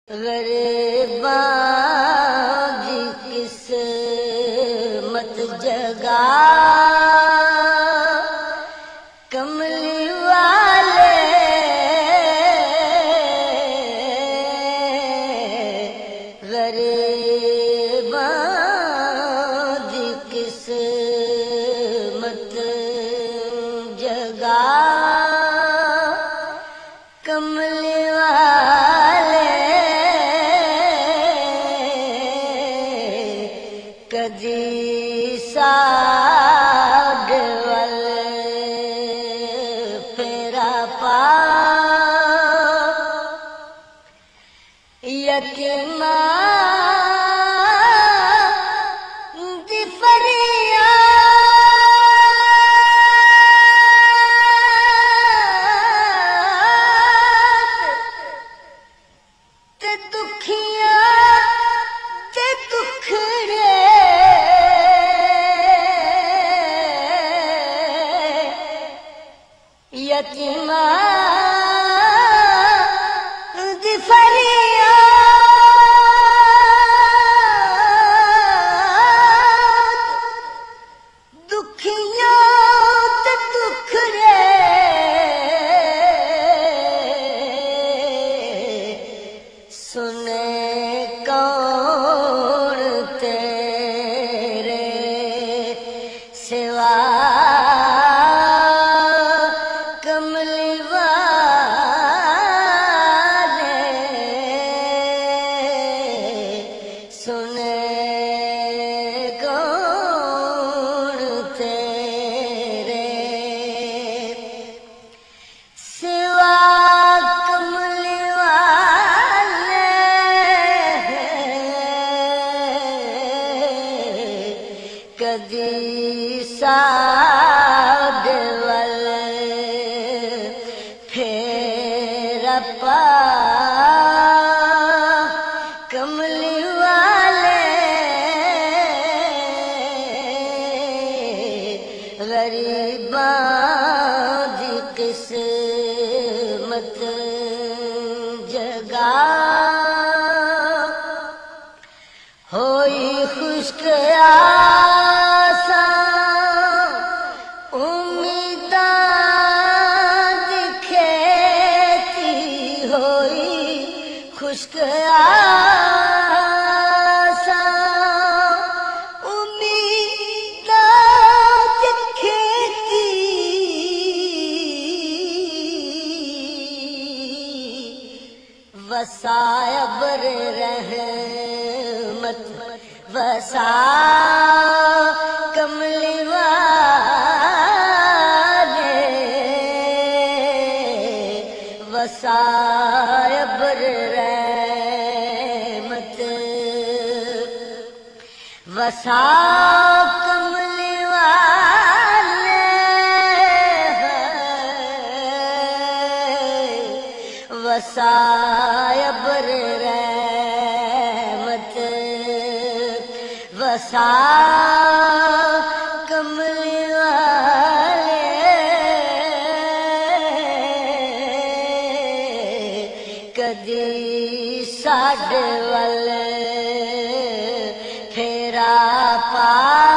غریباں دی قسمت جگا کملی والے غریباں دی قسمت جگا کملی کدی ساڈ ول پھیرا پا یتیماں دی فریاد تے دکھیاں تے دکھڑے یتیماں دی فریاد دکھیاں تے دکھڑے سنے کون تیرے سوا کدی ساڈ ول پھیرا پا کملی والے غریباں دی قسمت جگا ہوئی خشک خشک آساں امیداں تے کھیتی وسائے بر رحمت وسا کملی والے وسائے بر وسا کملی والے وسائے بر رحمت وسا کملی والے کدی ساڈ ول پھیرا پا